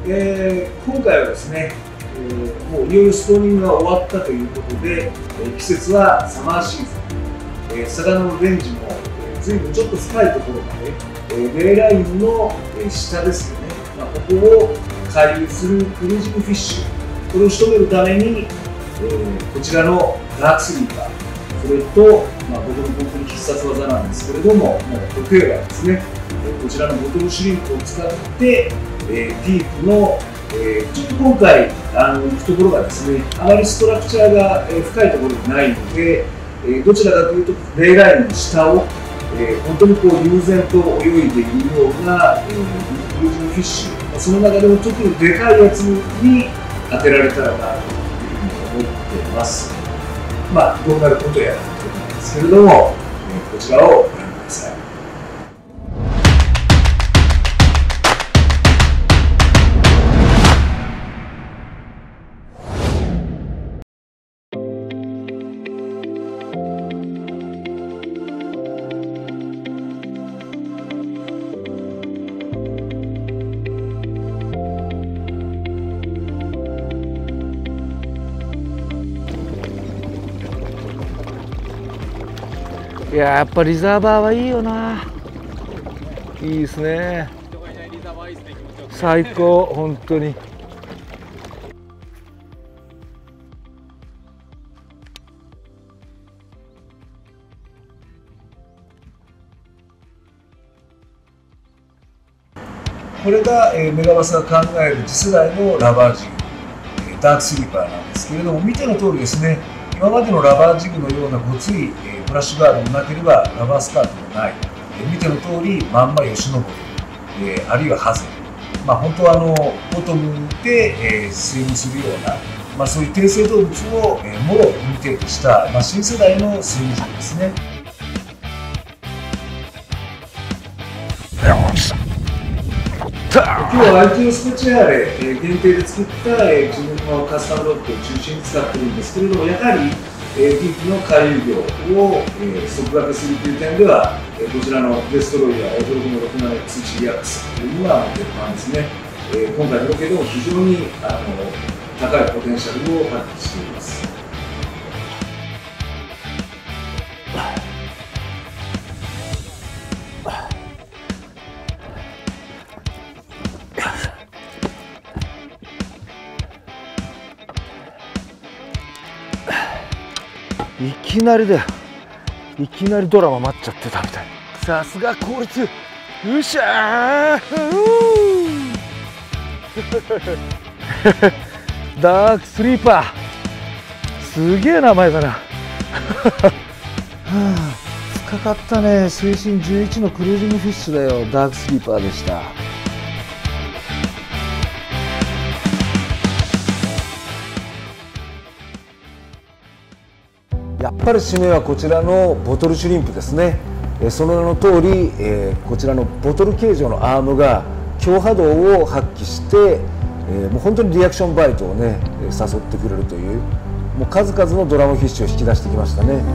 今回はですね、もういよいよストーニングが終わったということで、季節はサマーシーズン、魚のレンジも、随分ちょっと深いところまで、レイラインの下ですよね、ここを回遊するクルージングフィッシュ、これを仕留めるために、こちらのダークスリーパー、それと、僕の本当に必殺技なんですけれども、得意はですね、こちらのボトルシュリンプを使って、ディープの、ちょっと今回行くところがですね、あまりストラクチャーが深いところにないので、どちらかというとレイラインの下を、本当にこう悠然と泳いでいるような、クルージングフィッシュ、その中でも特にでかいやつに当てられたらなというふうに思っています。どうなることやらということなんですけれども、こちらをご覧ください。 いや、やっぱリザーバーはいいよな。いいですね。最高、本当に。 これが、メガバスが考える次世代のラバージグ、ダークスリーパーなんですけれども、見ての通りですね、今までのラバージグのようなごつい、フラッシュガードもなければラバースカートもない、見ての通りまんま吉登り、あるいはハゼ、本当はボトムで、スイングするような、そういう低生動物を、もろイミテートした、新世代のスイング陣ですね。今日は ITO スペチャーレ限定で作った自分のカスタムロッドを中心に使っているんですけれども、やはりディープの回遊魚を即掛けするという点では、こちらのデストロイヤー F6-672GX というのが鉄板ですね。今回のロケでも非常に高いポテンシャルを発揮しています。 いきなりだよ。いきなりドラマ待っちゃってたみたい。さすが効率。よっしゃーダークスリーパー、すげえ名前だな。深かったね。水深11のクルージングフィッシュだよ。ダークスリーパーでした。やっぱり締めはこちらのボトルシュリンプですね。その名の通り、こちらのボトル形状のアームが強波動を発揮して、もう本当にリアクションバイトをね誘ってくれるという、もう数々のドラムフィッシュを引き出してきましたね。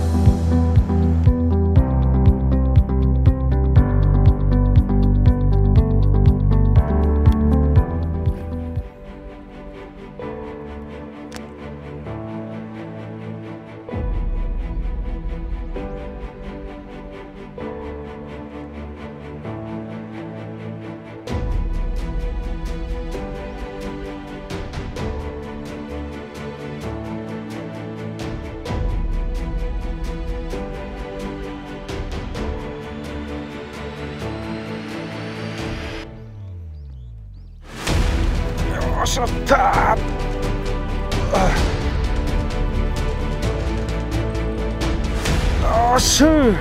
よし、やったー。よっしゃー。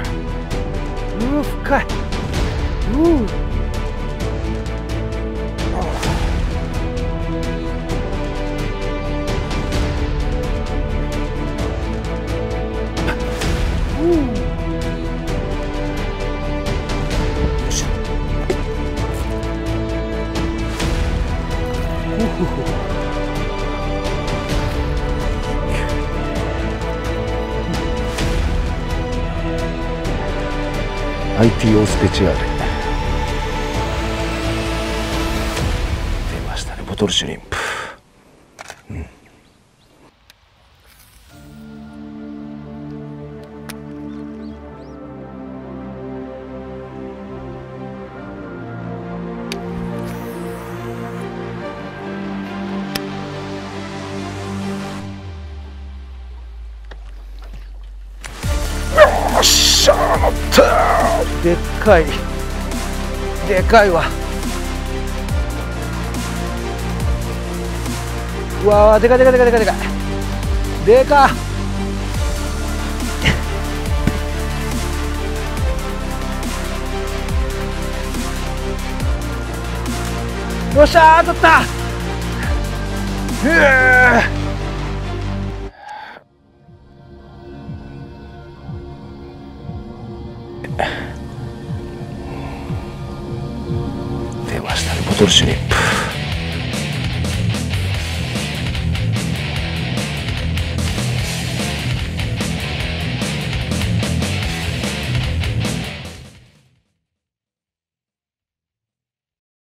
深い。ITO スペチャーレ出ました。 トルシュリンプ、よっしゃー、乗った。でっかいでかいわ。うわー、でかいでかいでかいでかいでかいでか。よっしゃー、取った。出ましたね、ボトルシュリンプ。